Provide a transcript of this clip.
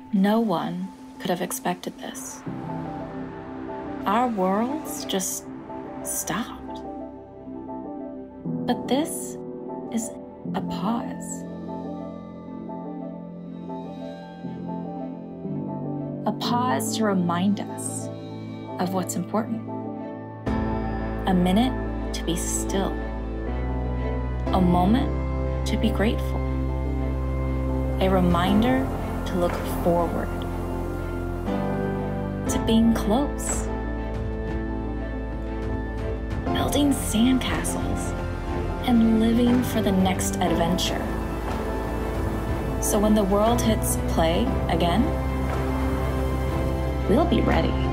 No one could have expected this. Our worlds just stopped. But this is a pause. A pause to remind us of what's important. A minute to be still. A moment to be grateful. A reminder to look forward. To being close. Building sandcastles and living for the next adventure. So when the world hits play again, we'll be ready.